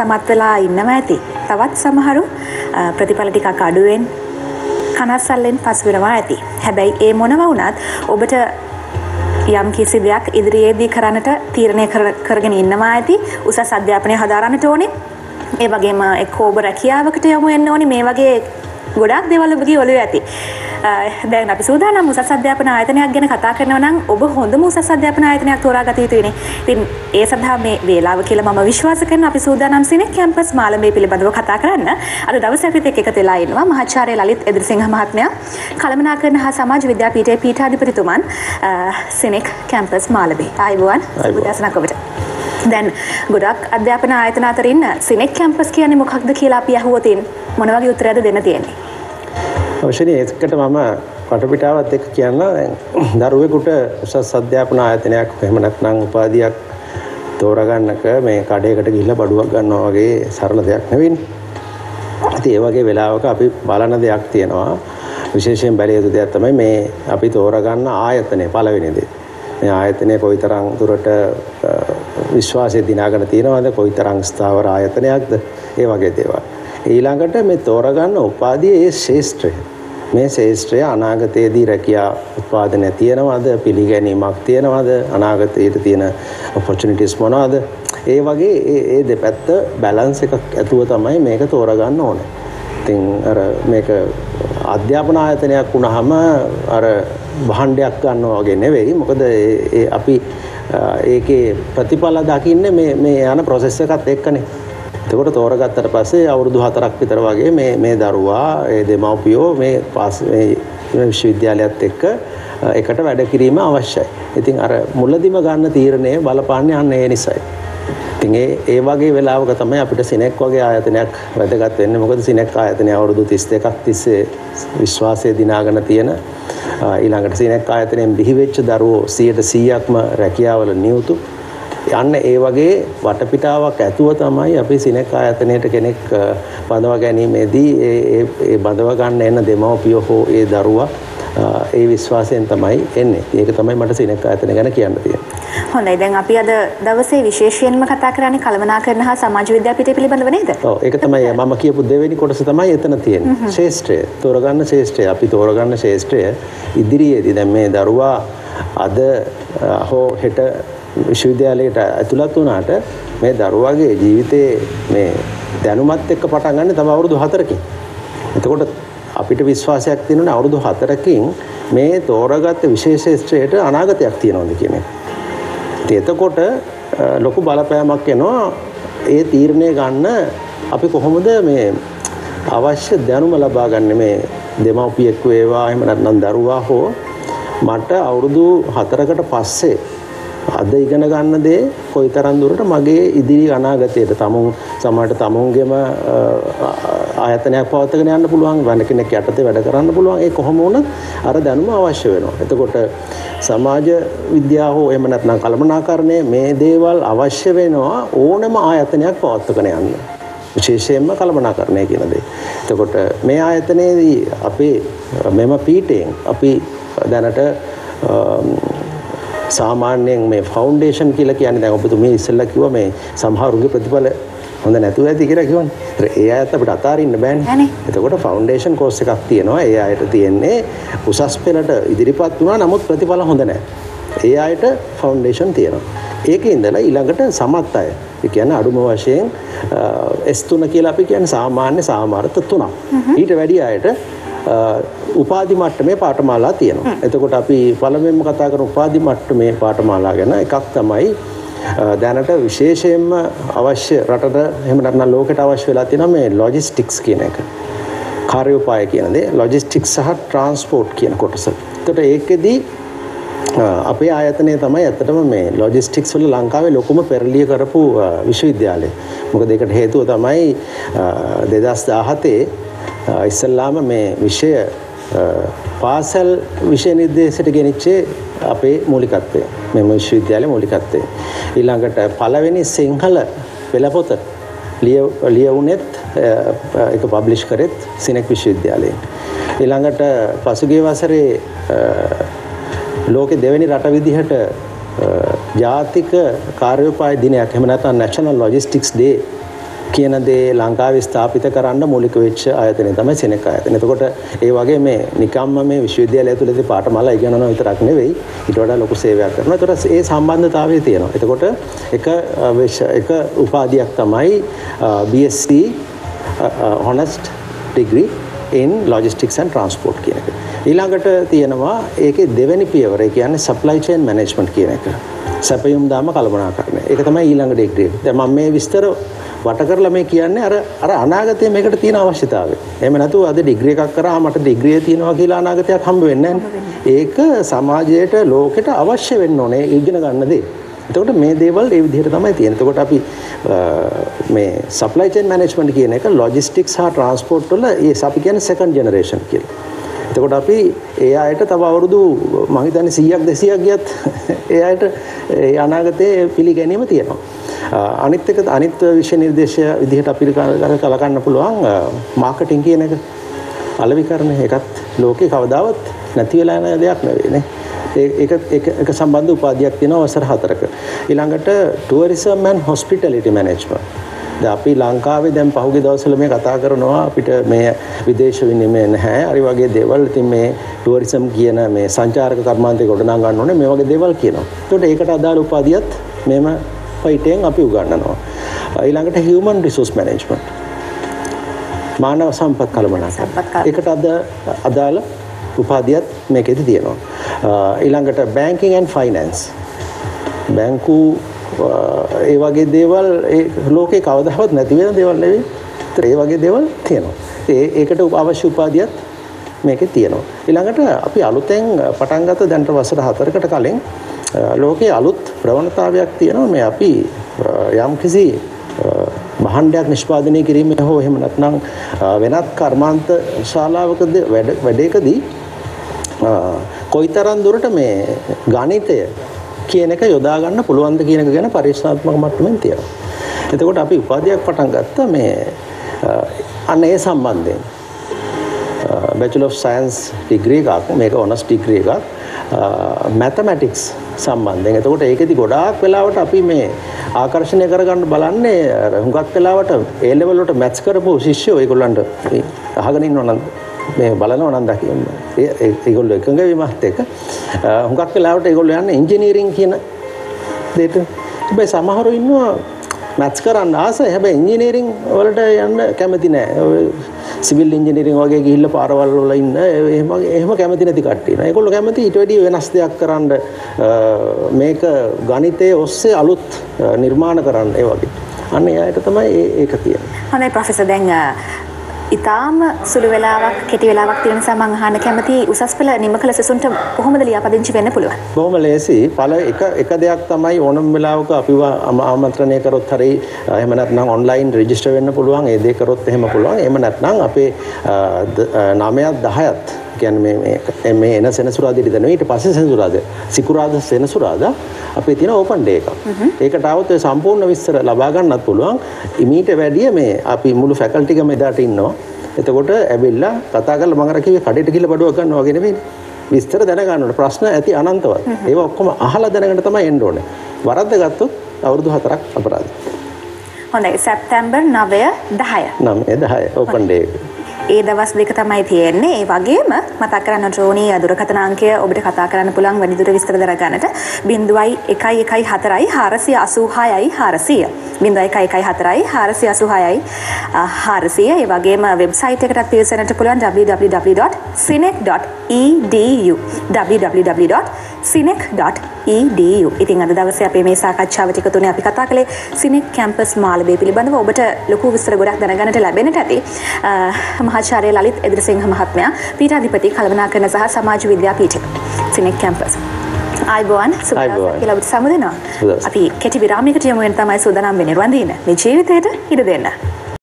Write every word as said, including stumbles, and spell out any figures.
සමත් වෙලා ඉන්නවා ඇති. තවත් සමහරු ප්‍රතිඵල ටිකක් අඩුවෙන් කනස්සල්ලෙන් පසු වෙනවා ඇති. හැබැයි ඒ මොනවා වුණත් ඔබට යම් කිසි දෙයක් ඉදිරියේදී කරන්නට තීරණය කරගෙන ඉන්නවා ඇති. උසස් අධ්‍යාපනය හදාරන්නට ඕනේ. ඒ වගේම එක්ක ඔබ රැකියාවකට යමු වෙන්න ඕනේ. මේ වගේ ගොඩාක් දේවල් ඔබගේ ඔළුවේ ඇති. දැන් අපි සූදානම් උසස් අධ්‍යාපන ආයතනයක් ගැන කතා කරනවා නම් ඔබ හොඳම උසස් අධ්‍යාපන ආයතනයක් තෝරාගත යුතුයිනේ. ඉතින් ඒ සඳහා මේ වේලාව කියලා මම විශ්වාස කරනවා අපි සූදානම් සිනේ කැම්පස් මාළඹේ පිළිබඳව කතා කරන්න. අද දවසේ අපිත් එක්ක එකතු වෙලා ඉන්නවා මහාචාර්ය ලලිත් එදිරිසිංහ මහත්මයා, කළමනාකරණ හා සමාජ විද්‍යාපීඨයේ පීඨාධිපතිතුමන් සිනෙක් කැම්පස් මාළඹේ. ආයුබෝවන්. සුබදසනක් ඔබට. දැන් ගොඩක් අධ්‍යාපන ආයතන අතරින් සිනෙක් කැම්පස් කියන්නේ මොකක්ද කියලා අපි අහුවොත් මොන වගේ උත්තරයක්ද දෙන්න තියෙන්නේ? අවශ්‍යනේ ඒකට මම කටපිටාවත් එක්ක කියන්න දැන් දරුවෙකුට උසස් අධ්‍යාපන ආයතනයක් එහෙම නැත්නම් උපාධියක් තෝරගන්නක මේ කඩේකට ගිහිල්ලා බඩුවක් ගන්නවා වගේ සරල දෙයක් නෙවෙයිනේ. ඉතින් ඒ වගේ වෙලාවක අපි බලන දෙයක් තියෙනවා. විශේෂයෙන් බැලිය යුතු දෙයක් තමයි මේ අපි තෝරගන්න ආයතනය පළවෙනි දේ. මේ ආයතනය කොයිතරම් දුරට විශ්වාසය දිනාගෙන තියෙනවද, කොයිතරම් ස්ථාවර ආයතනයක්ද, ඒ වගේ දේවල්. ඊළඟට මේ තෝරගන්න උපාධියේ ඒ ශේෂ්ත්‍රය, මේ ශේෂ්ත්‍රය අනාගතයේදී රැකියා උත්පාදනය තියෙනවද, පිළිගැනීමක් තියෙනවද, අනාගතයේ තියෙන ඔපචුනිටිස් මොනවද, ඒ වගේ ඒ ඒ දෙපැත්ත බැලන්ස් එකක් ඇතුව තමයි මේක තෝරගන්න ඕනේ. ඉතින් අර මේක අධ්‍යාපන ආයතනයක් වුණාම අර භාණ්ඩයක් ගන්නවා වගේ නෙවෙයි. මොකද ඒ අපි ඒකේ ප්‍රතිඵල දකින්නේ මේ මේ යන ප්‍රොසෙස් එකත් එක්කනේ. එතකොට තෝරගත්තට පස්සේ අවුරුදු හතරක් විතර වගේ මේ මේ දරුවා ඒ දෙමව්පියෝ මේ පාස් මේ විශ්වවිද්‍යාලයත් එක්ක එකට වැඩ කිරීම අවශ්‍යයි. ඉතින් අර මුලදිම ගන්න තීරණය බලපාන්නේ අන්න ඒ නිසායි. ඉතින් ඒ ඒ වගේ වෙලාවක තමයි අපිට සිනෙක් වගේ ආයතනයක් වැදගත් වෙන්නේ. මොකද සිනෙක් ආයතනය අවුරුදු තිස් දෙකක් තිස්සේ විශ්වාසය දිනාගෙන තියෙන, ඊළඟට සිනෙක් ආයතනයෙන් බිහි වෙච්ච දරුවෝ සියයට සීයක්ම රැකියාවල නියුතු. යන්න ඒ වගේ වටපිටාවක් ඇතුව තමයි අපි සිනෙක් ආයතනයට කෙනෙක් බඳව ගැනීමේදී ඒ ඒ බඳව ගන්න එන දෙමව්පියෝ හෝ ඒ දරුවා ඒ විශ්වාසයෙන් තමයි එන්නේ. ඒක තමයි මට සිනෙක් ආයතන ගැන කියන්න තියෙන්නේ. හොඳයි. දැන් අපි අද දවසේ විශේෂයෙන්ම කතා කරන්නේ කළමනාකරණ හා සමාජ විද්‍යාපීඨය පිළිබඳව නේද? ඔව්. ඒක තමයි මම කියපු දෙවෙනි කොටස තමයි එතන තියෙන්නේ. ශේෂ්ත්‍රය. තෝරගන්න ශේෂ්ත්‍රය. අපි තෝරගන්න ශේෂ්ත්‍රය ඉදිරියේදී දැන් මේ දරුවා අද හෝ හෙට විශ්වවිද්‍යාලයට ඇතුළත් වුණාට මේ දරුවාගේ ජීවිතයේ මේ දැනුමත් එක්ක පටන් ගන්න තව අවුරුදු හතරකින්. එතකොට අපිට විශ්වාසයක් තියෙනවා අවුරුදු හතරකින් මේ තෝරාගත්ත විශේෂ ශාස්ත්‍රයට අනාගතයක් තියෙනවද කියන එක. එතකොට ලොකු බලපෑමක් එනවා ඒ තීරණය ගන්න අපි කොහොමද මේ අවශ්‍ය දැනුම ලබා ගන්න. මේ දෙමව්පියෙක් වේවා එහෙම නැත්නම් දරුවා හෝ මට අවුරුදු හතරකට පස්සේ අද ඉගෙන ගන්න දේ කොයිතරම් දුරට මගේ ඉදිරි අනාගතයට තමුන් සමහරට තමුන්ගේම ආයතනයක් පවත්වාගෙන යන්න පුළුවන්, වෙන කෙනෙක් යටතේ වැඩ කරන්න පුළුවන්. ඒ කොහොම වුණත් අර දැනුම අවශ්‍ය වෙනවා. එතකොට සමාජ විද්‍යාව හෝ එහෙම නැත්නම් කළමනාකරණය මේ දේවල් අවශ්‍ය වෙනවා ඕනම ආයතනයක් පවත්වාගෙන යන්න. විශේෂයෙන්ම කළමනාකරණය කියන දේ. එතකොට මේ ආයතනයේදී අපේ මෙම පීඨයෙන් අපි දැනට සාමාන්‍යයෙන් මේ ෆවුන්ඩේෂන් කියලා කියන්නේ දැන් ඔබතුමී ඉස්සෙල්ලා කිව්වා මේ සමහරුගේ ප්‍රතිඵල හොඳ නැතුව ඇති කියලා කිව්වනේ. ඒ අයත් අපිට අතාරින්න බෑනේ. එතකොට ෆවුන්ඩේෂන් කෝස් එකක් තියෙනවා. ඒ අයට තියෙන්නේ උසස් පෙළට ඉදිරිපත් වුණා නමුත් ප්‍රතිඵල හොඳ නැහැ. ඒ අයට ෆවුන්ඩේෂන් තියෙනවා. ඒකේ ඉඳලා ඊළඟට සමත් අය. ඒ කියන්නේ අඩුම වශයෙන් එස් තුන කියලා අපි කියන්නේ සාමාන්‍ය සාමාර්ථ තුනක්. ඊට වැඩි අයට උපාධි මට්ටමේ පාඨමාලා තියෙනවා. එතකොට අපි පළමුවෙන්ම කතා කරන උපාධි මට්ටමේ පාඨමාලා ගැන එකක් තමයි දැනට විශේෂයෙන්ම අවශ්‍ය රටට එහෙම නැත්නම් ලෝකෙට අවශ්‍ය වෙලා තියෙනවා මේ ලොජිස්ටික්ස් කියන එක. කාර්යෝපාය කියන දේ ලොජිස්ටික්ස් සහ ට්‍රාන්ස්පෝර්ට් කියන කොටස. එතකොට ඒකෙදී අපේ ආයතනය තමයි ඇත්තටම මේ ලොජිස්ටික්ස් වල ලංකාවේ ලොකුම පෙරළිය කරපු විශ්වවිද්‍යාලය. මොකද ඒකට හේතුව තමයි දෙදාස් දාහතේ ඉස්සල්ලාම මේ විෂය පාසල් විෂය නිර්දේශයට ගෙනිච්චේ අපේ මූලිකත්වය. මේ විශ්වවිද්‍යාලයේ මූලිකත්වය. ඊළඟට පළවෙනි සිංහල පෙළපොත ලියවුනේත් ඒක පබ්ලිෂ් කරෙත් සිනෙක් විශ්වවිද්‍යාලයෙන්. ඊළඟට පසුගිය වසරේ ලෝකේ දෙවෙනි රට විදිහට ජාතික කාර්යෝපාය දිනයක් එහෙම නැත්නම් නැෂනල් ලොජිස්ටික්ස් ඩේ කියන දේ ලංකාවේ ස්ථාපිත කරන්න මූලික වෙච්ච ආයතනය තමයි සෙනෙක් ආයතනය. එතකොට ඒ වගේ මේ නිකම්ම මේ විශ්වවිද්‍යාලය ඇතුළතදී පාඨමාල ඉගෙනනවා විතරක් නෙවෙයි ඊට වඩා ලොකු සේවයක් කරනවා. එතකොට ඒ සම්බන්ධතාවය තියෙනවා. එතකොට එක එක උපාධියක් තමයි B S c honest degree in logistics and transport කියන එක. ඊළඟට තියෙනවා ඒකේ දෙවෙනි පියවර. ඒ කියන්නේ supply chain management කියන එක. සැපයුම් දාම කළමනාකරණය. ඒක තමයි ඊළඟ ඩිග්‍රිය. දැන් මම මේ විස්තර වට කරලා මේ කියන්නේ අර අර අනාගතයේ මේකට තියෙන අවශ්‍යතාවය. එහෙම නැතුව අද ඩිග්‍රී එකක් කරා මට ඩිග්‍රිය තියෙනවා කියලා අනාගතයක් හම්බ වෙන්නේ නැහැ. ඒක සමාජයට ලෝකෙට අවශ්‍ය වෙන්න ඕනේ ඉගෙන ගන්න දේ. එතකොට මේ දේවල් ඒ විදිහට තමයි තියෙන්නේ. එතකොට අපි මේ supply chain management කියන එක logistics හා transport වල ඒ අපි කියන්නේ second generation කියලා. එතකොට අපි ඒ අයට තව අවුරුදු මම හිතන්නේ සීයක් දෙසීයක් ගියත් ඒ අයට ඒ අනාගතයේ පිළිගැනීම තියෙනවා. අනිත් එක අනිත් විෂය නිර්දේශය විදිහට අපිට කලකන්න පුළුවන් මාකටිං කියන එක. අලෙවිකරණ එකත් ලෝකේ කවදාවත් නැති වෙලා යන දෙයක් නෙවෙයි නේ. ඒක ඒක ඒක සම්බන්ධ උපාධියක් තියෙනවා අවසර හතරක. ඊළඟට tourism and hospitality management. දැන් අපි ලංකාවේ දැන් පහුගිය දවස්වල මේ කතා කරනවා අපිට මේ විදේශ විනිමය නැහැ. හරි වගේ දේවල්. ඉතින් මේ tourism කියන මේ සංචාරක කර්මාන්තය ගොඩනගා ගන්න ඕනේ මේ වගේ දේවල් කියනවා. ඒකට ඒකට අදාළ උපාධියත් මේම පයිටෙන් අපි උගන්වනවා. ඊළඟට human resource management. මානව සම්පත් කළමනාකරණය. ඒකට අදාළ උපාධියත් මේකෙදි තියෙනවා. ඊළඟට banking and finance. බැංකු ඒ වගේ දේවල් ඒ ලෝකේ කවදාවත් නැති වෙන දේවල් නෙවෙයි. ඒ වගේ දේවල් තියෙනවා. ඒ ඒකට අවශ්‍ය උපාධියත් මේකේ තියෙනවා. ඊළඟට අපි අලුතෙන් පටන් ගත්ත දැන්ට වසර හතරකට කලින් ලෝකයේ අලුත් ප්‍රවණතාවයක් තියෙනවා මේ අපි යම්කිසි භාණ්ඩයක් නිෂ්පාදනය කිරීමේ හෝ එහෙම නැත්නම් වෙනත් කර්මාන්ත ශාලාවකදී වැඩේකදී කොයිතරම් දුරට මේ ගණිතය කියන එක යොදා ගන්න පුළුවන්ද කියන එක ගැන පරීක්ෂණාත්මක මට්ටමින් තියෙනවා. එතකොට අපි උපාධියක් පටන් ගත්තා මේ අන්න ඒ සම්බන්ධයෙන් Bachelor of Science degree එකක් මේක honors degree එකක් mathematics සම්බන්ධයෙන්. එතකොට ඒකෙදි ගොඩාක් වෙලාවට අපි මේ ආකර්ෂණය කරගන්න බලන්නේ හුඟක් වෙලාවට A level වලට maths කරපු ශිෂ්‍යෝ ඒගොල්ලන්ට අහගෙන ඉන්නවා නම් මේ බලනවා නම් දකින්න. ඒ ඒගොල්ලෝ එකඟ වීමත් එක්ක හුඟක් වෙලාවට ඒගොල්ලෝ යන්නේ engineering කියන දෙයට. හැබැයි සමහරව ඉන්නවා maths කරන්න ආසයි. හැබැයි engineering වලට යන්න කැමති නැහැ. සිවිල් ඉංජිනේරින් වගේ ගිහිල්ලා පාරවල් වල ඉන්න එහෙම එහෙම කැමති නැති කට්ටිය නේ. ඒගොල්ලෝ කැමති ඊට වැඩිය වෙනස් දෙයක් කරන්න මේක ගණිතයේ ඔස්සේ අලුත් නිර්මාණ කරන්න ඒ වගේ. අන්න ඒ අයට තමයි ඒක තියෙන්නේ. හොඳයි ප්‍රොෆෙසර් දැන් ඉතාම සුළු වෙලාවක් කෙටි වෙලාවක් තියෙන නිසා මම අහන්න කැමති උසස් පෙළ නිම කළ සෙසුන්ට කොහොමද ලියාපදිංචි වෙන්න පුළුවන්? බොහොම ලේසි. පළ එක එක දෙයක් තමයි ඕනම වෙලාවක අපිව ආමන්ත්‍රණය කරොත් හරි එහෙම නැත්නම් ඔන්ලයින් රෙජිස්ටර් වෙන්න පුළුවන්. ඒ දේ කරොත් එහෙම පුළුවන්. එහෙම නැත්නම් අපේ නවයත් දහයත් කියන්නේ මේ මේ එන සෙනසුරාදාට දෙනවා. ඊට පස්සේ සෙනසුරාදා සිකුරාදා සෙනසුරාදා අපේ තියෙන ඕපන් ඩේ එකක්. ඒකට આવොත් ඒ සම්පූර්ණ විස්තර ලබා ගන්නත් පුළුවන්. ඊට වැඩිය මේ අපි මුළු ෆැකල්ටි එකම එදාට ඉන්නවා. එතකොට ඇවිල්ලා කතා කරලා මම අර කිව්වේ කඩේට ගිහලා බඩුවක් ගන්නවා වගේ නෙමෙයි. විස්තර දැනගන්න ඕනේ. ප්‍රශ්න ඇති අනන්තවත්. ඒවා ඔක්කොම අහලා දැනගෙන තමයි එන්න ඕනේ. වරද්ද ගත්තොත් අවුරුදු හතරක් අපරාධයි. හොඳයි. සැප්තැම්බර් නවය දහය. නවය දහය ඕපන් ඩේ. ඒ දවස් දෙක තමයි තියෙන්නේ. ඒ වගේම මතක් කරන්න ඕනි දුරකථන අංකය ඔබට කතා කරන්න පුළුවන් වැඩිදුර විස්තර දරගන්නට ज़ीरो एक एक चार चार चार आठ छह चार सौ ज़ीरो एक एक चार चार चार आठ छह चार सौ ඒ වගේම වෙබ්සයිට් එකටත් පිවිසෙන්නට පුළුවන් w w w dot cinec dot e d u w w w dot cinec dot e d u. ඉතින් අද දවසේ අපේ මේ සාකච්ඡාව ටික තුනේ අපි කතා කළේ සිනෙක් කැම්පස් මාළඹේ පිළිබඳව. ඔබට ලොකු විස්තර ගොඩක් දැනගන්නට ලැබෙන්නට ඇති. මහාචාර්ය ලලිත් එදිරිසිංහ මහත්මයා පීඨාධිපති කළමනාකරණ සහ සමාජ විද්‍යා පීඨය සිනෙක් කැම්පස්. ආයිබෝවන් සුබදවසක් කියලා ඔබට සමුදෙනවා. අපි කෙටි විරාමයකට යමු වෙන තමයි සූදානම් වෙන්නේ. රුවන් දින මේ ජීවිතේට ඉඩ දෙන්න.